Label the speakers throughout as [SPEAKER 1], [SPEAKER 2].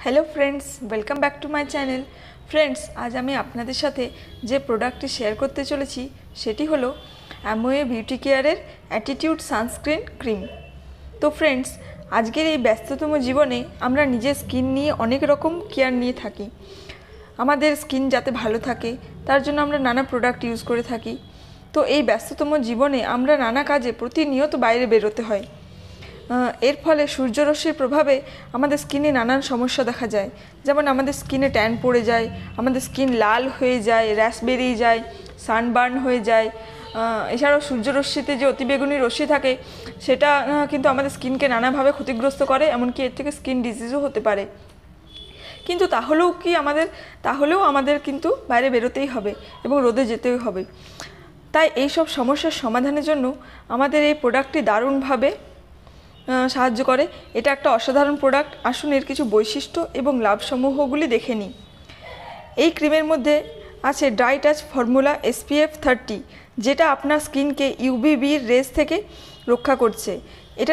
[SPEAKER 1] Hello friends, welcome back to my channel. Friends, आज আমি আপনাদের সাথে যে প্রোডাক্টটি শেয়ার করতে চলেছি সেটি হলো অ্যামওয়ে বিউটি কেয়ারের অ্যাটিটিউড সানস্ক্রিন ক্রিম। তো ফ্রেন্ডস, আজকের এই ব্যস্ততম জীবনে আমরা নিজের স্কিন নিয়ে অনেক রকম কেয়ার নিয়ে থাকি। আমাদের স্কিন যাতে ভালো থাকে তার জন্য আমরা নানা প্রোডাক্ট ইউজ করে থাকি। তো এই ব্যস্ততম জীবনে আমরা নানা কাজে প্রতিনিয়ত বাইরে বেরোতে হয়। এর ফলে সূর্যরশ্মির প্রভাবে আমাদের স্কিনে নানান সমস্যা দেখা যায়, যেমন আমাদের স্কিনে ট্যান পড়ে যায়, আমাদের স্কিন লাল হয়ে যায়, র্যাশ বেরিয়ে যায়, সানবার্ন হয়ে যায়। এছাড়াও সূর্যরশ্মিতে যে অতিবেগুনি রশ্মি থাকে সেটা কিন্তু আমাদের স্কিনকে নানাভাবে ক্ষতিগ্রস্ত করে, এমনকি এর থেকে স্কিন ডিজিজও হতে পারে। কিন্তু তাহলেও আমাদের কিন্তু বাইরে বেরোতেই হবে এবং রোদে যেতেই হবে। তাই এই সব সমস্যার সমাধানের জন্য আমাদের এই প্রোডাক্টটি দারুণভাবে সাহায্য করে। এটা একটা অসাধারণ প্রোডাক্ট। আসুন এর কিছু বৈশিষ্ট্য এবং লাভসমূহগুলি দেখে নিই। এই ক্রিমের মধ্যে আছে ড্রাই টাচ ফর্মুলা SPF 30, যেটা আপনার স্কিনকে UVB রেজ থেকে রক্ষা করছে। এটা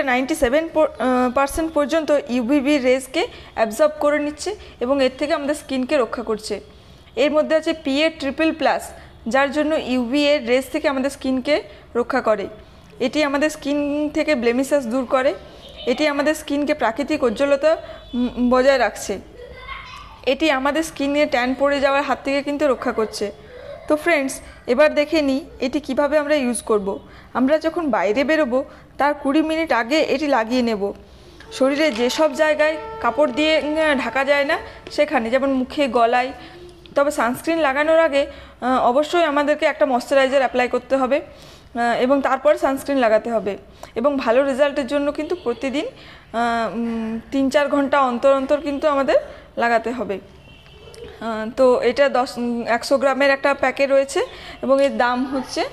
[SPEAKER 1] 97% পর্যন্ত UVB রেজকে অ্যাবজর্ব করে নিচ্ছে এবং এর থেকে আমাদের স্কিনকে রক্ষা করছে। এর মধ্যে আছে PA+++, যার জন্য UVA রেজ থেকে আমাদের স্কিনকে রক্ষা করে। এটি আমাদের স্কিন থেকে ব্লেমিশেস দূর করে। এটি আমাদের স্কিনকে প্রাকৃতিক উজ্জ্বলতা বজায় রাখছে। এটি আমাদের স্কিনে ট্যান পড়ে যাওয়ার হাত থেকে কিন্তু রক্ষা করছে। তো ফ্রেন্ডস, এবার দেখে নিই এটি কিভাবে আমরা ইউজ করব। আমরা যখন বাইরে বেরোবো তার 20 মিনিট আগে এটি লাগিয়ে নেব। শরীরে যেসব জায়গায় কাপড় দিয়ে ঢাকা যায় না সেখানে, যেমন মুখে, গলায়। তবে সানস্ক্রিন লাগানোর আগে অবশ্যই আমাদেরকে একটা ময়শ্চারাইজার অ্যাপ্লাই করতে হবে এবং তারপর সানস্ক্রিন লাগাতে হবে। এবং ভালো রেজাল্টের জন্য কিন্তু প্রতিদিন 3-4 ঘন্টা অন্তর অন্তর কিন্তু আমাদের লাগাতে হবে। তো এটা 100 গ্রামের একটা প্যাকে রয়েছে এবং এর দাম হচ্ছে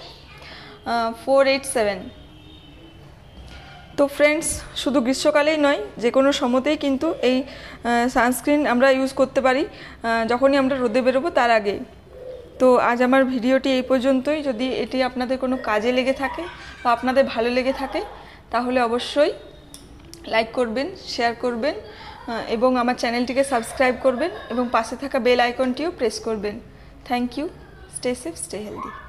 [SPEAKER 1] 487। তো ফ্রেন্ডস, শুধু গ্রীষ্মকালেই নয়, যে কোনো সময়তেই কিন্তু এই সানস্ক্রিন আমরা ইউজ করতে পারি, যখনই আমরা রোদে বেরোবো তার আগে। তো আজ আমার ভিডিওটি এই পর্যন্তই। যদি এটি আপনাদের কোনো কাজে লেগে থাকে বা আপনাদের ভালো লেগে থাকে তাহলে অবশ্যই লাইক করবেন, শেয়ার করবেন এবং আমার চ্যানেলটিকে সাবস্ক্রাইব করবেন এবং পাশে থাকা বেল আইকনটিও প্রেস করবেন। Thank you. Stay safe, stay healthy.